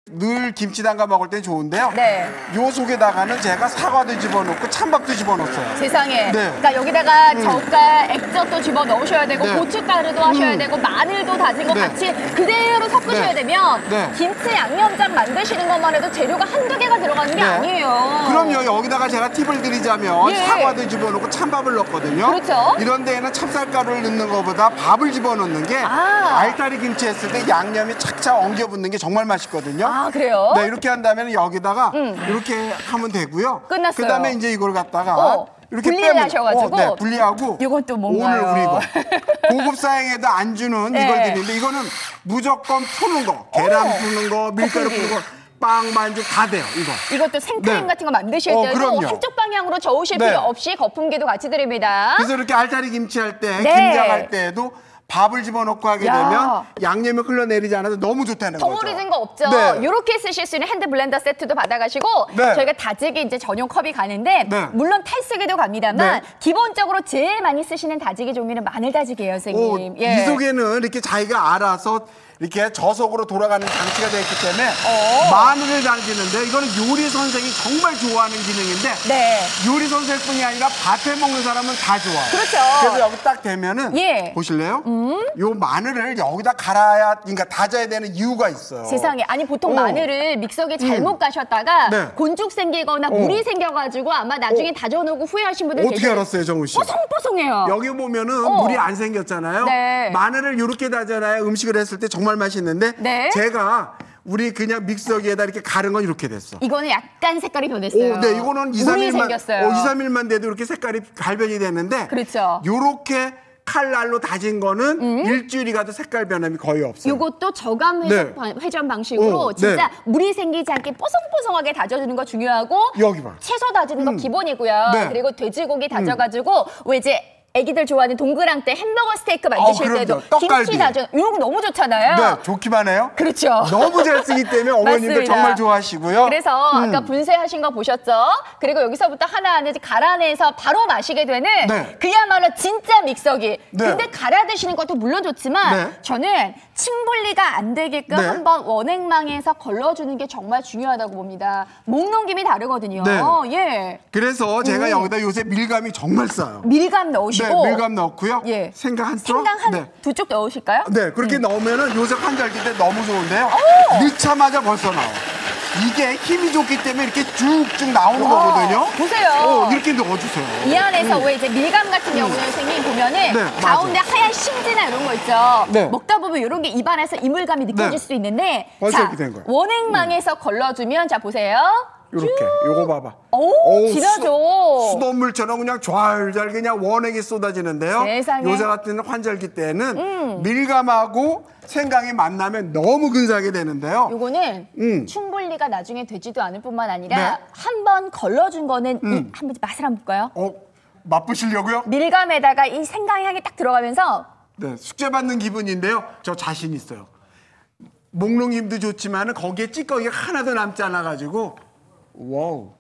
늘 김치 담가 먹을 땐 좋은데요. 네. 요 속에다가는 제가 사과도 집어넣고 찬밥도 집어넣었어요. 세상에. 네. 그러니까 여기다가 젓갈, 액젓도 집어 넣으셔야 되고 네. 고춧가루도 하셔야 되고 마늘도 다진 거 네. 같이 그대로 섞으셔야 네. 되면 네. 김치 양념장 만드시는 것만 해도 재료가 한두 개가 들어가는 게 네. 아니에요. 그럼요. 여기다가 제가 팁을 드리자면 예. 사과도 집어넣고 찬밥을 넣거든요. 그렇죠. 이런 데에는 찹쌀가루를 넣는 것보다 밥을 집어넣는 게 알타리 김치 했을 때 양념이 착착 엉겨붙는 게 정말 맛있거든요. 아, 그래요? 네, 이렇게 한다면 여기다가 이렇게 하면 되고요. 끝났어요. 그다음에 이제 이걸 갖다가 이렇게 분리를 빼면 하셔가지고. 네, 분리하고 이건 또 뭔가요? 오늘 우리 이거 고급 사양에도 안 주는 네. 이걸 드리는데 이거는 무조건 푸는 거, 계란 푸는 거, 밀가루 거품기. 푸는 거, 빵 반죽 다 돼요. 이거. 이것도 생크림 네. 같은 거 만드실 때도 그럼요. 한쪽 방향으로 저으실 네. 필요 없이 거품기도 같이 드립니다. 그래서 이렇게 알타리 김치 할 때, 네. 김장할 때도 밥을 집어넣고 하게 야. 되면 양념이 흘러내리지 않아서 너무 좋다는 거죠. 덩어리진 거 없죠? 네. 이렇게 쓰실 수 있는 핸드 블렌더 세트도 받아가시고 네. 저희가 다지기 이제 전용 컵이 가는데 네. 물론 탈쓰기도 갑니다만 네. 기본적으로 제일 많이 쓰시는 다지기 종류는 마늘 다지기예요, 선생님. 예. 이 속에는 이렇게 자기가 알아서 이렇게 저속으로 돌아가는 장치가 되어 있기 때문에 마늘을 다지는데 이거는 요리 선생이 정말 좋아하는 기능인데 네. 요리 선생뿐이 아니라 밭에 먹는 사람은 다 좋아요. 그렇죠. 그래서 여기 딱 되면은 예. 보실래요? 요 마늘을 여기다 갈아야, 그러니까 다져야 되는 이유가 있어요. 세상에. 아니 보통 마늘을 믹서기에 잘못 가셨다가 네. 곤죽 생기거나 물이 생겨가지고 아마 나중에 다져놓고 후회하신 분들 어떻게 계세요. 알았어요, 정우 씨? 뽀송뽀송해요. 여기 보면은 물이 안 생겼잖아요. 네. 마늘을 이렇게 다져놔야 음식을 했을 때 정말 맛있는데 네. 제가 우리 그냥 믹서기에다 이렇게 갈은 건 이렇게 됐어. 이거는 약간 색깔이 변했어요. 네, 이거는 2, 물이 3일만, 생겼어요. 2, 3일만 돼도 이렇게 색깔이 갈변이 됐는데 그렇죠. 요렇게 칼날로 다진 거는 일주일이 가도 색깔 변함이 거의 없어요. 이것도 저감 회전 방식으로 진짜 물이 생기지 않게 뽀송뽀송하게 다져주는 거 중요하고 여기 봐. 채소 다지는 거 기본이고요. 네. 그리고 돼지고기 다져가지고 왜 이제 애기들 좋아하는 동그랑대 햄버거 스테이크 만드실 그럼요. 때도 떡갈비. 김치 다져 이런 거 너무 좋잖아요. 네, 좋기만 해요. 그렇죠. 너무 잘 쓰기 때문에 어머님들 맞습니다. 정말 좋아하시고요. 그래서 아까 분쇄하신 거 보셨죠? 그리고 여기서부터 하나하나 갈아내서 바로 마시게 되는 네. 그야말로 진짜 믹서기. 네. 근데 갈아 드시는 것도 물론 좋지만 네. 저는 층분리가 안 되게끔 네. 한번 원액망에서 걸러주는 게 정말 중요하다고 봅니다. 목 넘김이 다르거든요. 네. 예. 그래서 제가 여기다 요새 밀감이 정말 싸요. 밀감 넣으시고 네, 밀감 넣고요. 예. 생강 한 쪽. 생강 한 네. 두 쪽 넣으실까요? 네, 그렇게 넣으면은 요새 환절기 때 너무 좋은데요. 넣자마자 벌써 나와. 이게 힘이 좋기 때문에 이렇게 쭉쭉 나오는 거거든요. 보세요. 이렇게 넣어주세요. 이 안에서 왜 이제 밀감 같은 경우는 선생님 보면은 네, 가운데 하얀 심지나 이런 거 있죠. 네. 먹다 보면 이런 게 입안에서 이물감이 느껴질 네. 수도 있는데 벌써 자, 이렇게 된 거예요. 원액망에서 걸러주면 자 보세요. 이렇게 요거 봐봐. 오, 진하죠. 수돗물처럼 그냥 좔좔 그냥 원액이 쏟아지는데요. 세상에. 요새 같은 환절기 때는 밀감하고 생강이 만나면 너무 근사하게 되는데요. 요거는 충분리가 나중에 되지도 않을 뿐만 아니라 네. 한번 걸러준 거는 한번 맛을 한번 볼까요? 맛보시려고요? 밀감에다가 이 생강 향이 딱 들어가면서 네, 숙제 받는 기분인데요. 저 자신 있어요. 목록 힘도 좋지만 거기에 찌꺼기가 하나도 남지 않아가지고 와우.